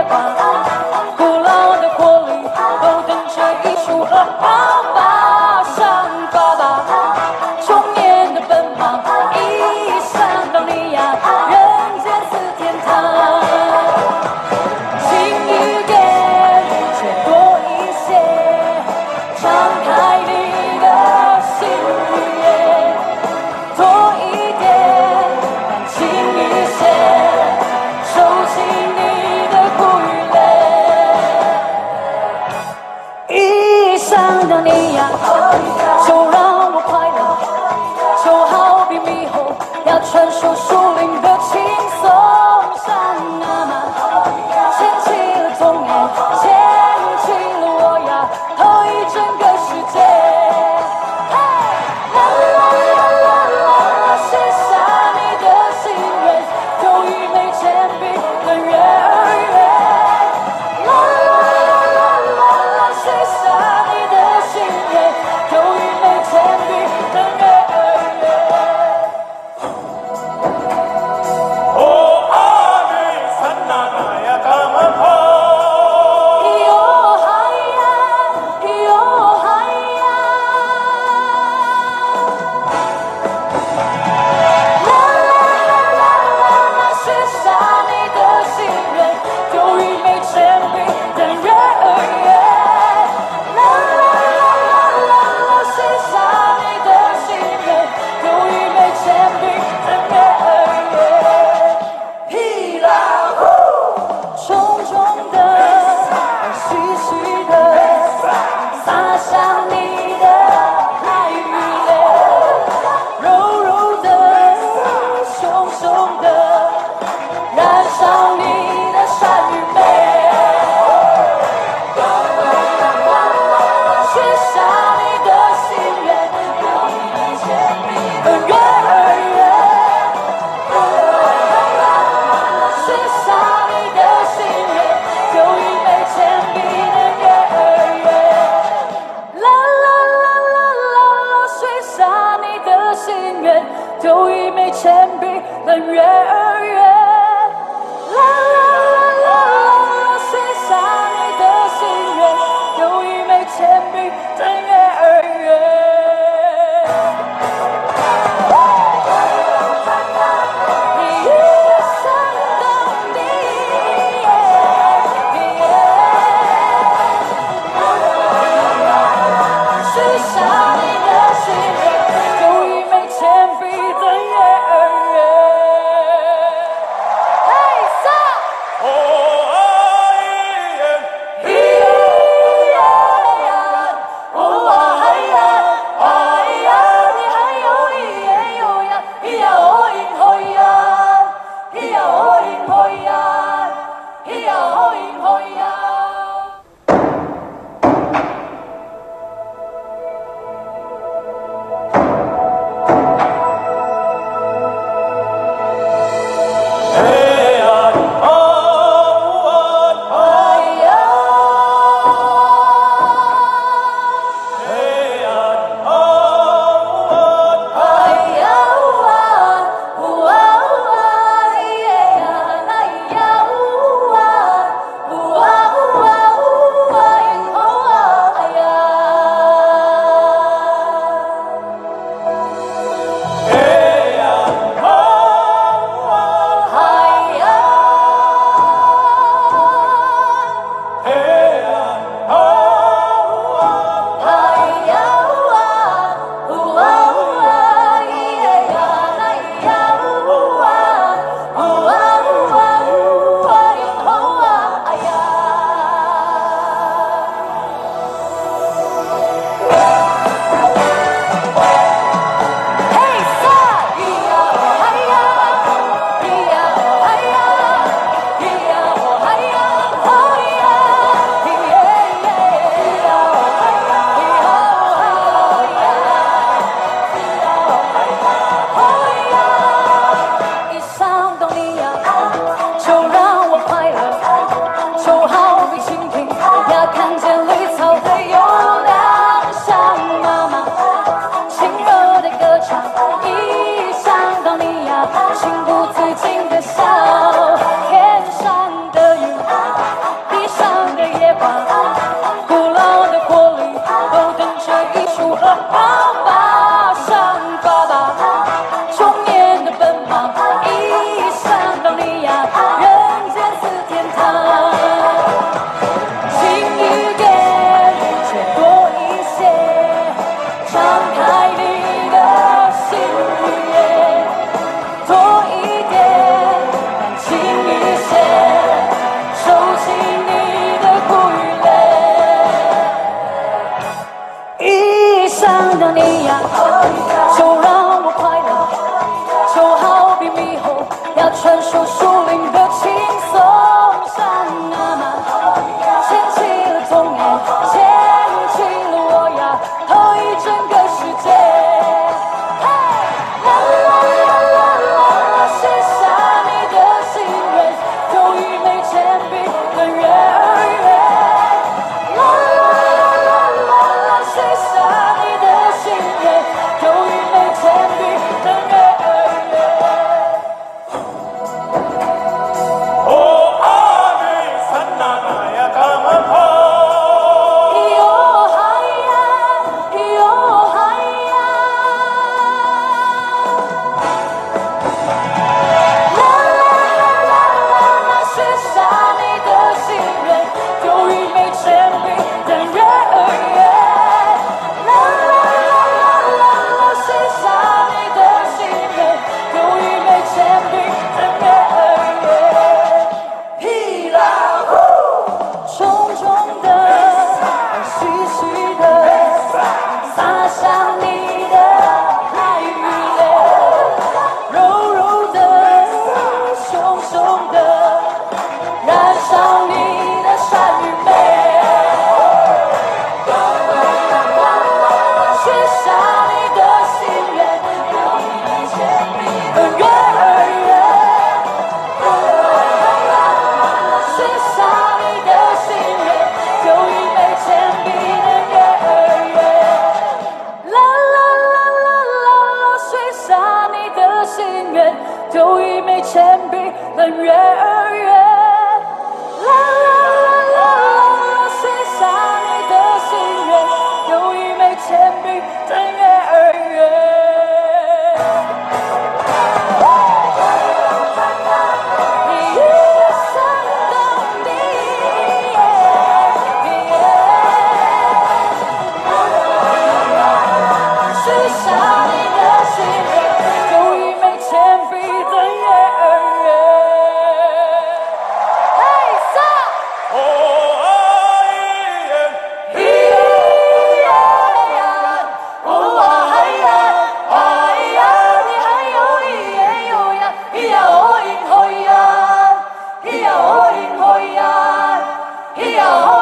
花，古老的活力都等着一束2号马上抓吧，中年的奔跑，一想到你呀，人间似天堂。轻一点，却多一些，敞开你的心眼，多一点，感情一些，收起你的苦与泪。一想到你呀，就让我快乐，就好比猕猴要传授树林的轻松。像那么牵起了童年，牵起了我呀和一整个世界。啦啦啦啦啦，写下你的心愿，有一枚铅笔的月儿圆。啦啦啦啦啦，写下你的心愿，有一枚铅笔的月儿圆。有一枚铅笔的月儿圆，啦啦啦啦啦，写下你的心愿，有一枚铅笔的月儿圆。 古老的活力都等着一束2号马上发吧，中年的奔忙已想到你呀，人间似天堂。近一点，且多一些，敞开你的心眼，多一点，感情一些，收起你的苦与泪。一想到你呀，就让我快乐，就好比猕猴要传授树林的轻松上马，牵起了童年，牵起了我呀，和一整个世界。啦啦啦啦啦啦，写下你的心愿，有一枚铅笔跟月儿圆。啦啦啦啦啦啦，写下你的心愿，有一枚铅笔跟月儿圆。有一枚铅笔跟月儿圆，啦啦啦啦啦，写下你的心愿，有一枚铅笔跟月儿圆。咿呀哦咿咿呀，咿呀哦